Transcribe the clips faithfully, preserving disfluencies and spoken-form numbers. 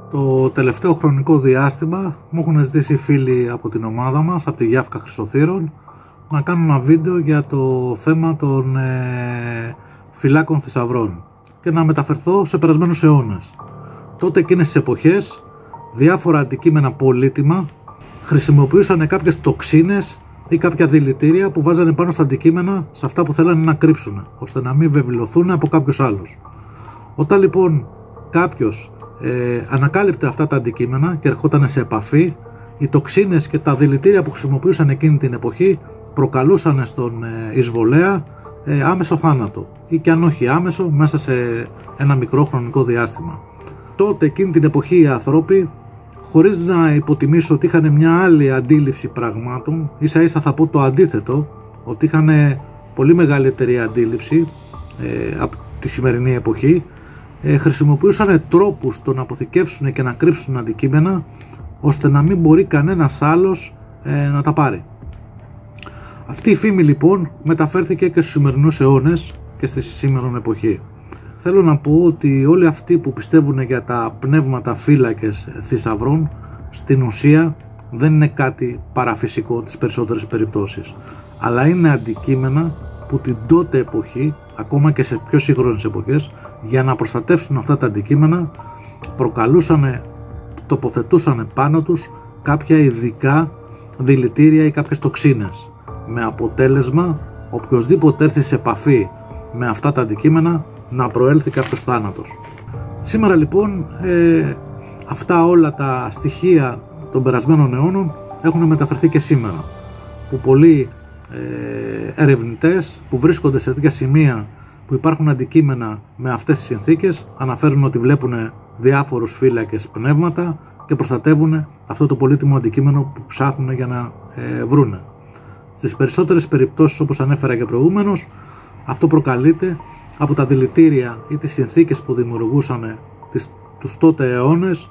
Το τελευταίο χρονικό διάστημα μου έχουν ζητήσει φίλοι από την ομάδα μας, από τη Γιάφκα Χρυσοθύρων, να κάνω ένα βίντεο για το θέμα των ε, φυλάκων θησαυρών και να μεταφερθώ σε περασμένους αιώνες. Τότε εκείνες τις εποχές διάφορα αντικείμενα πολύτιμα χρησιμοποιούσαν κάποιες τοξίνες ή κάποια δηλητήρια που βάζανε πάνω στα αντικείμενα σε αυτά που θέλανε να κρύψουν, ώστε να μην βεβαιωθούν από κάποιους άλλους. Όταν λοιπόν κάποιος ε, ανακάλυπτε αυτά τα αντικείμενα και ερχόταν σε επαφή, οι τοξίνες και τα δηλητήρια που χρησιμοποιούσαν εκείνη την εποχή προκαλούσαν στον ε, εισβολέα ε, άμεσο θάνατο, ή και αν όχι άμεσο, μέσα σε ένα μικρό χρονικό διάστημα. Τότε εκείνη την εποχή οι άνθρωποι, χωρίς να υποτιμήσω ότι είχαν μια άλλη αντίληψη πραγμάτων, ίσα ίσα θα πω το αντίθετο, ότι είχαν πολύ μεγαλύτερη αντίληψη ε, από τη σημερινή εποχή, ε, χρησιμοποιούσαν τρόπους το να αποθηκεύσουν και να κρύψουν αντικείμενα, ώστε να μην μπορεί κανένας άλλος ε, να τα πάρει. Αυτή η φήμη λοιπόν μεταφέρθηκε και στους σημερινούς αιώνες και στη σήμερον εποχή. Θέλω να πω ότι όλοι αυτοί που πιστεύουν για τα πνεύματα φύλακες θησαυρών, στην ουσία δεν είναι κάτι παραφυσικό τις περισσότερες περιπτώσεις, αλλά είναι αντικείμενα που την τότε εποχή, ακόμα και σε πιο σύγχρονες εποχές, για να προστατεύσουν αυτά τα αντικείμενα προκαλούσαν, τοποθετούσαν πάνω τους κάποια ειδικά δηλητήρια ή κάποιες τοξίνες, με αποτέλεσμα οποιοσδήποτε έρθει σε επαφή με αυτά τα αντικείμενα να προέλθει κάποιος θάνατος. Σήμερα λοιπόν ε, αυτά όλα τα στοιχεία των περασμένων αιώνων έχουν μεταφερθεί και σήμερα, που πολλοί ε, ερευνητές που βρίσκονται σε τέτοια σημεία που υπάρχουν αντικείμενα με αυτές τις συνθήκες αναφέρουν ότι βλέπουν διάφορους φύλακες πνεύματα και προστατεύουν αυτό το πολύτιμο αντικείμενο που ψάχνουν για να ε, βρούνε. Στις περισσότερες περιπτώσεις, όπως ανέφερα και προηγούμενος, αυτό προκαλείται από τα δηλητήρια ή τις συνθήκες που δημιουργούσαν τις, τους τότε αιώνες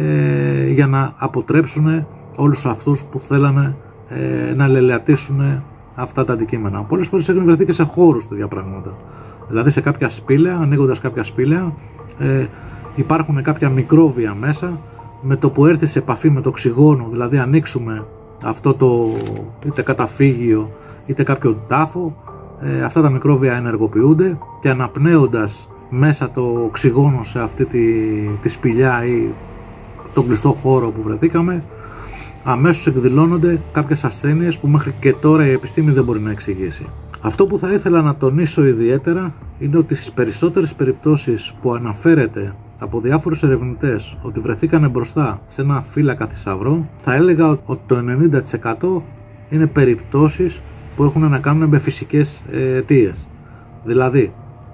ε, για να αποτρέψουν όλους αυτούς που θέλανε ε, να λελεατίσουν αυτά τα αντικείμενα. Πολλές φορές έχουν βρεθεί και σε χώρους τέτοια πράγματα. Δηλαδή σε κάποια σπήλαια, ανοίγοντας κάποια σπήλαια, ε, υπάρχουν κάποια μικρόβια μέσα, με το που έρθει σε επαφή με το οξυγόνο, δηλαδή ανοίξουμε αυτό το είτε καταφύγιο είτε κάποιο τάφο, ε, αυτά τα μικρόβια ενεργοποιούνται και αναπνέοντας μέσα το οξυγόνο σε αυτή τη, τη σπηλιά ή τον κλειστό χώρο που βρεθήκαμε, αμέσως εκδηλώνονται κάποιες ασθένειες που μέχρι και τώρα η επιστήμη δεν μπορεί να εξηγήσει. Αυτό που θα ήθελα να τονίσω ιδιαίτερα είναι ότι στις περισσότερες περιπτώσεις που αναφέρεται από διάφορους ερευνητές ότι βρεθήκανε μπροστά σε ένα φύλακα θησαυρών, θα έλεγα ότι το ενενήντα τοις εκατό είναι περιπτώσεις που έχουν να κάνουν με φυσικές αιτίες. Δηλαδή,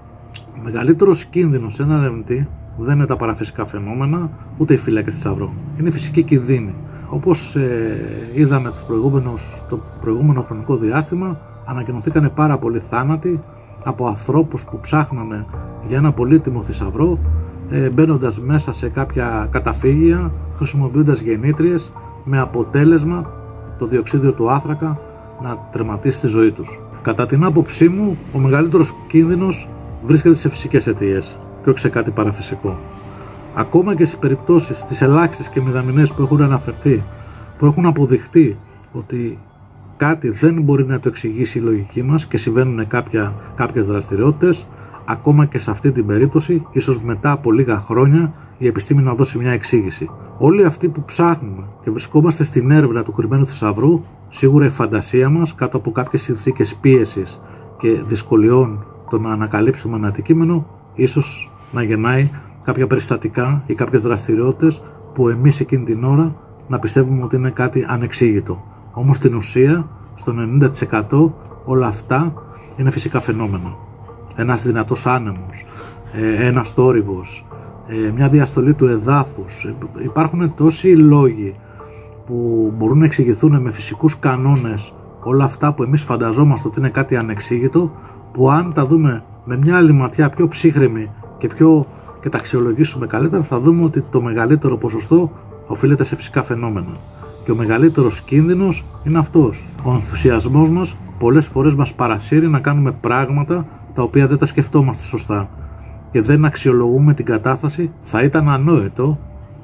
ο μεγαλύτερος κίνδυνος σε έναν ερευνητή δεν είναι τα παραφυσικά φαινόμενα, ούτε οι φύλακες θησαυρών. Είναι φυσική κινδύνη. Όπως ε, είδαμε τους προηγούμενους, το προηγούμενο χρονικό διάστημα, ανακοινωθήκανε πάρα πολλοί θάνατοι από ανθρώπους που ψάχνανε για ένα πολύτιμο θησαυρό, ε, μπαίνοντας μέσα σε κάποια καταφύγια, χρησιμοποιώντας γεννήτριες, με αποτέλεσμα το διοξείδιο του άνθρακα να τερματίσει τη ζωή τους. Κατά την άποψή μου, ο μεγαλύτερος κίνδυνος βρίσκεται σε φυσικές αιτίες και όχι σε κάτι παραφυσικό. Ακόμα και στις περιπτώσεις, τις ελάχιστες και μηδαμινές που έχουν αναφερθεί, που έχουν αποδειχτεί ότι κάτι δεν μπορεί να το εξηγήσει η λογική μας και συμβαίνουν κάποια, κάποιες δραστηριότητες, ακόμα και σε αυτή την περίπτωση, ίσως μετά από λίγα χρόνια, η επιστήμη να δώσει μια εξήγηση. Όλοι αυτοί που ψάχνουμε και βρισκόμαστε στην έρευνα του κρυμμένου θησαυρού, σίγουρα η φαντασία μας, κάτω από κάποιες συνθήκες πίεσης και δυσκολιών το να ανακαλύψουμε ένα αντικείμενο, ίσως να γεννάει κάποια περιστατικά ή κάποιες δραστηριότητες που εμείς εκείνη την ώρα να πιστεύουμε ότι είναι κάτι ανεξήγητο. Όμως στην ουσία, στο ενενήντα τοις εκατό όλα αυτά είναι φυσικά φαινόμενα. Ένας δυνατός άνεμος, ένας θόρυβος, μια διαστολή του εδάφους. Υπάρχουν τόσοι λόγοι που μπορούν να εξηγηθούν με φυσικούς κανόνες όλα αυτά που εμείς φανταζόμαστε ότι είναι κάτι ανεξήγητο, που αν τα δούμε με μια άλλη ματιά πιο ψύχρεμη και, πιο, και τα αξιολογήσουμε καλύτερα, θα δούμε ότι το μεγαλύτερο ποσοστό οφείλεται σε φυσικά φαινόμενα. Και ο μεγαλύτερος κίνδυνος είναι αυτός. Ο ενθουσιασμός μας πολλές φορές μας παρασύρει να κάνουμε πράγματα τα οποία δεν τα σκεφτόμαστε σωστά και δεν αξιολογούμε την κατάσταση. Θα ήταν ανόητο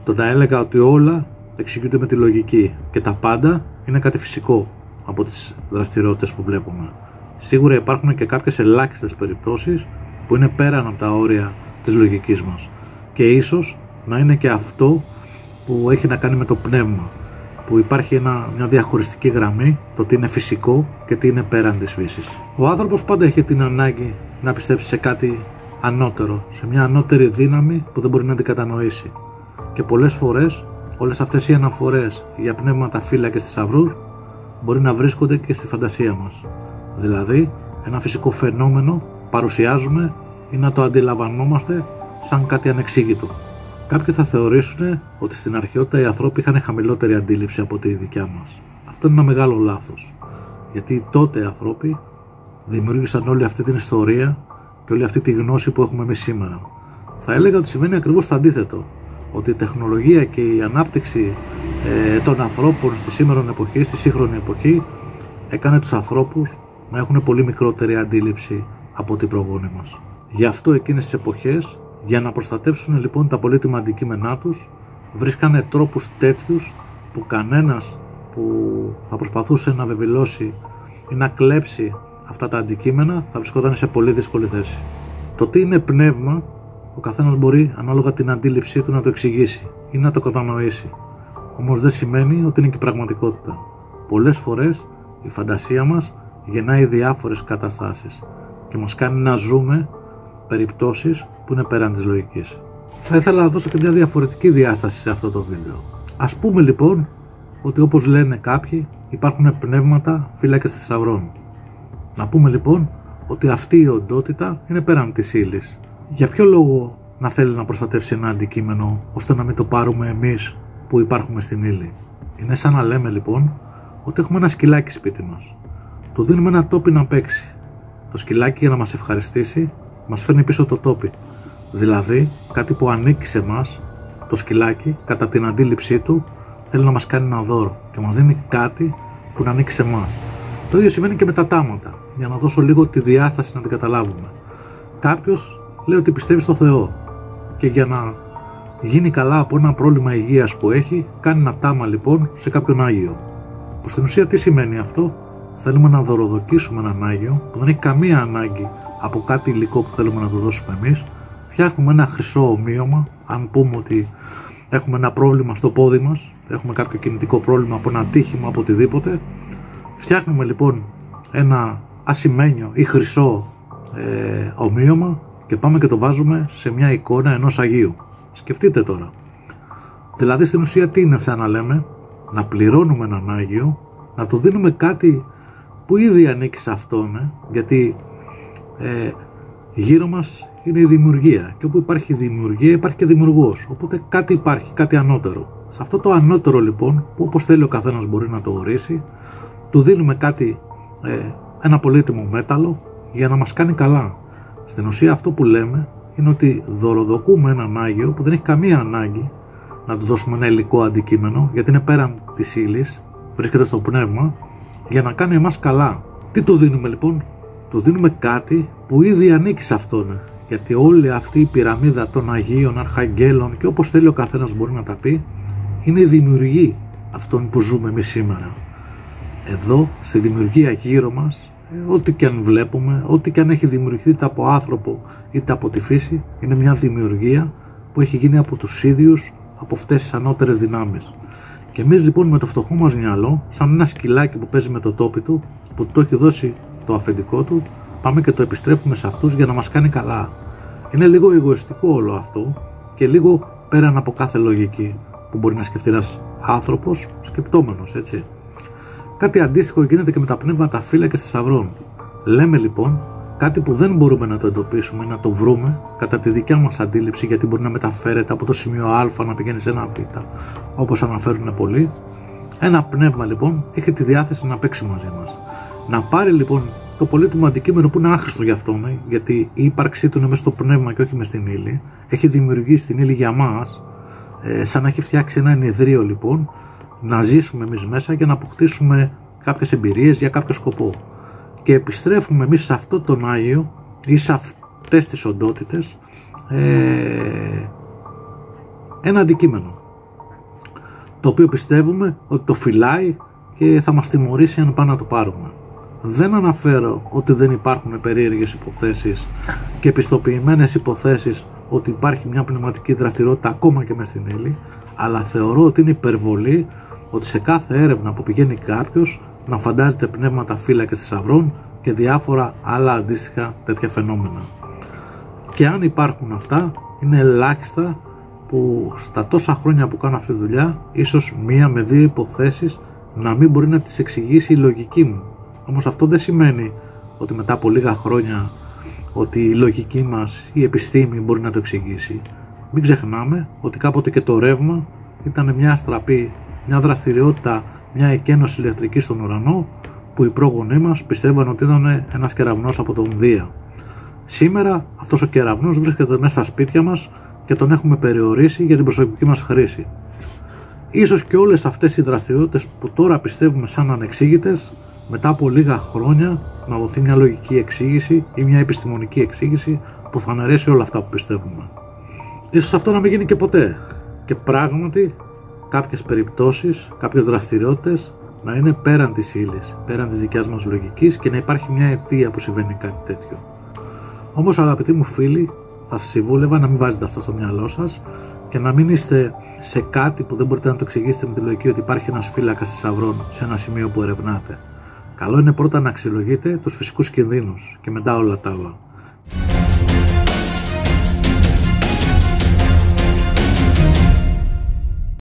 Το να έλεγα ότι όλα εξηγούνται με τη λογική και τα πάντα είναι κάτι φυσικό από τις δραστηριότητες που βλέπουμε. Σίγουρα υπάρχουν και κάποιες ελάχιστες περιπτώσεις που είναι πέραν από τα όρια της λογικής μας και ίσως να είναι και αυτό που έχει να κάνει με το πνεύμα, που υπάρχει ένα, μια διαχωριστική γραμμή, το τι είναι φυσικό και τι είναι πέραν της φύσης. Ο άνθρωπος πάντα έχει την ανάγκη να πιστέψει σε κάτι ανώτερο, σε μια ανώτερη δύναμη που δεν μπορεί να την κατανοήσει. Και πολλές φορές όλες αυτές οι αναφορές για πνεύματα, φύλακες, θησαυρούς μπορεί να βρίσκονται και στη φαντασία μας. Δηλαδή, ένα φυσικό φαινόμενο παρουσιάζουμε ή να το αντιλαμβανόμαστε σαν κάτι ανεξήγητο. Κάποιοι θα θεωρήσουν ότι στην αρχαιότητα οι ανθρώποι είχαν χαμηλότερη αντίληψη από τη δικιά μας. Αυτό είναι ένα μεγάλο λάθος. Γιατί τότε οι άνθρωποι δημιούργησαν όλη αυτή την ιστορία και όλη αυτή τη γνώση που έχουμε εμείς σήμερα. Θα έλεγα ότι συμβαίνει ακριβώς το αντίθετο. Ότι η τεχνολογία και η ανάπτυξη ε, των ανθρώπων στη σήμερον εποχή, στη σύγχρονη εποχή, έκανε τους ανθρώπους να έχουν πολύ μικρότερη αντίληψη από την προγόνη μας. Γι' αυτό εκείνες τις εποχές, για να προστατεύσουν λοιπόν τα πολύτιμα αντικείμενά τους, βρίσκανε τρόπους τέτοιους που κανένας που θα προσπαθούσε να βεβαιώσει ή να κλέψει αυτά τα αντικείμενα θα βρισκόταν σε πολύ δύσκολη θέση. Το τι είναι πνεύμα, ο καθένας μπορεί ανάλογα την αντίληψή του να το εξηγήσει ή να το κατανοήσει. Όμως δεν σημαίνει ότι είναι και πραγματικότητα. Πολλές φορές η φαντασία μας γεννάει διάφορες καταστάσεις και μας κάνει να ζούμε περιπτώσεις που είναι πέραν της λογικής. Θα ήθελα να δώσω και μια διαφορετική διάσταση σε αυτό το βίντεο. Ας πούμε λοιπόν ότι, όπως λένε κάποιοι, υπάρχουν πνεύματα, φύλακες θησαυρών. Να πούμε λοιπόν ότι αυτή η οντότητα είναι πέραν της ύλης. Για ποιο λόγο να θέλει να προστατεύσει ένα αντικείμενο ώστε να μην το πάρουμε εμείς που υπάρχουμε στην ύλη? Είναι σαν να λέμε λοιπόν ότι έχουμε ένα σκυλάκι σπίτι μας. Του δίνουμε ένα τόπι να παίξει. Το σκυλάκι, για να μας ευχαριστήσει, μας φέρνει πίσω το τόπι. Δηλαδή κάτι που ανήκει σε εμάς. Το σκυλάκι, κατά την αντίληψή του, θέλει να μας κάνει ένα δώρο και μας δίνει κάτι που να ανήκει σε εμάς. Το ίδιο συμβαίνει και με τα τάματα. Για να δώσω λίγο τη διάσταση να την καταλάβουμε. Κάποιος λέει ότι πιστεύει στο Θεό και για να γίνει καλά από ένα πρόβλημα υγείας που έχει, κάνει ένα τάμα λοιπόν σε κάποιον Άγιο. Που στην ουσία τι σημαίνει αυτό? Θέλουμε να δωροδοκίσουμε έναν Άγιο που δεν έχει καμία ανάγκη από κάτι υλικό που θέλουμε να του δώσουμε εμείς. Φτιάχνουμε ένα χρυσό ομοίωμα. Αν πούμε ότι έχουμε ένα πρόβλημα στο πόδι μας, έχουμε κάποιο κινητικό πρόβλημα από ένα ατύχημα, από οτιδήποτε, φτιάχνουμε λοιπόν ένα ασημένιο ή χρυσό ε, ομοίωμα και πάμε και το βάζουμε σε μια εικόνα ενός Αγίου. Σκεφτείτε τώρα. Δηλαδή στην ουσία τι είναι, σαν να λέμε, να πληρώνουμε έναν Άγιο, να του δίνουμε κάτι που ήδη ανήκει σε αυτόν, ε, γιατί ε, γύρω μας είναι η δημιουργία και όπου υπάρχει δημιουργία υπάρχει και δημιουργός, οπότε κάτι υπάρχει, κάτι ανώτερο. Σε αυτό το ανώτερο λοιπόν, που όπως θέλει ο καθένας μπορεί να το ορίσει, του δίνουμε κάτι, ε, ένα πολύτιμο μέταλλο για να μας κάνει καλά. Στην ουσία αυτό που λέμε είναι ότι δωροδοκούμε έναν Άγιο που δεν έχει καμία ανάγκη να του δώσουμε ένα υλικό αντικείμενο, γιατί είναι πέραν της ύλης, βρίσκεται στο πνεύμα, για να κάνει εμάς καλά. Τι του δίνουμε λοιπόν? Του δίνουμε κάτι που ήδη ανήκει σε αυτόν, γιατί όλη αυτή η πυραμίδα των Αγίων, Αρχαγγέλων και όπως θέλει ο καθένας μπορεί να τα πει, είναι η δημιουργή αυτών που ζούμε εμείς σήμερα. Εδώ, στη δημιουργία γύρω μας, ό,τι και αν βλέπουμε, ό,τι και αν έχει δημιουργηθεί είτε από άνθρωπο είτε από τη φύση, είναι μια δημιουργία που έχει γίνει από τους ίδιους, από αυτές τις ανώτερες δυνάμεις. Και εμείς λοιπόν με το φτωχό μας μυαλό, σαν ένα σκυλάκι που παίζει με το τόπι του, που το έχει δώσει το αφεντικό του, πάμε και το επιστρέφουμε σε αυτούς για να μας κάνει καλά. Είναι λίγο εγωιστικό όλο αυτό και λίγο πέραν από κάθε λογική που μπορεί να σκεφτεί ένας άνθρωπος σκεπτόμενος, έτσι. Κάτι αντίστοιχο γίνεται και με τα πνεύματα φύλακες θησαυρών. Λέμε λοιπόν κάτι που δεν μπορούμε να το εντοπίσουμε ή να το βρούμε κατά τη δικιά μας αντίληψη, γιατί μπορεί να μεταφέρεται από το σημείο Α να πηγαίνει σε ένα Β, όπως αναφέρουν πολλοί. Ένα πνεύμα λοιπόν έχει τη διάθεση να παίξει μαζί μας. Να πάρει λοιπόν το πολύτιμο αντικείμενο που είναι άχρηστο για αυτόν, γιατί η ύπαρξή του είναι μέσα στο πνεύμα και όχι μες στην ύλη. Έχει δημιουργήσει την ύλη για μας, ε, σαν να έχει φτιάξει ένα ενιδρίο λοιπόν, να ζήσουμε εμείς μέσα και να αποκτήσουμε κάποιες εμπειρίες για κάποιο σκοπό. Και επιστρέφουμε εμείς σε αυτό τον Άγιο ή σε αυτές τις οντότητες ε, ένα αντικείμενο. το οποίο πιστεύουμε ότι το φυλάει και θα μας τιμωρήσει αν πάμε να το πάρουμε. Δεν αναφέρω ότι δεν υπάρχουν περίεργες υποθέσεις και επιστοποιημένες υποθέσεις ότι υπάρχει μια πνευματική δραστηριότητα ακόμα και μες στην ύλη, αλλά θεωρώ ότι είναι υπερβολή ότι σε κάθε έρευνα που πηγαίνει κάποιος να φαντάζεται πνεύματα φύλακες θησαυρών και διάφορα άλλα αντίστοιχα τέτοια φαινόμενα. Και αν υπάρχουν αυτά, είναι ελάχιστα που στα τόσα χρόνια που κάνω αυτή τη δουλειά, ίσως μία με δύο υποθέσεις να μην μπορεί να τις εξηγήσει η λογική μου. Όμως αυτό δεν σημαίνει ότι μετά από λίγα χρόνια ότι η λογική μας, η επιστήμη μπορεί να το εξηγήσει. Μην ξεχνάμε ότι κάποτε και το ρεύμα ήταν μια αστραπή, μια δραστηριότητα, μια εκένωση ηλεκτρική στον ουρανό που οι πρόγονοί μας πιστεύαν ότι ήταν ένας κεραυνός από τον Δία. Σήμερα αυτός ο κεραυνός βρίσκεται μέσα στα σπίτια μας και τον έχουμε περιορίσει για την προσωπική μας χρήση. Ίσως και όλες αυτές οι δραστηριότητες που τώρα πιστεύουμε σαν ανεξήγητες, μετά από λίγα χρόνια να δοθεί μια λογική εξήγηση ή μια επιστημονική εξήγηση που θα αναιρέσει όλα αυτά που πιστεύουμε. Ίσως αυτό να μην γίνει και ποτέ και πράγματι κάποιες περιπτώσεις, κάποιες δραστηριότητες να είναι πέραν της ύλης, πέραν της δικιάς μας λογικής και να υπάρχει μια αιτία που συμβαίνει κάτι τέτοιο. Όμως αγαπητοί μου φίλοι, θα σας συμβούλευα να μην βάζετε αυτό στο μυαλό σας και να μην είστε σε κάτι που δεν μπορείτε να το εξηγήσετε με τη λογική ότι υπάρχει ένας φύλακας θησαυρών σε ένα σημείο που ερευνάτε. Καλό είναι πρώτα να αξιολογείτε τους φυσικούς κινδύνους και μετά όλα τα άλλα.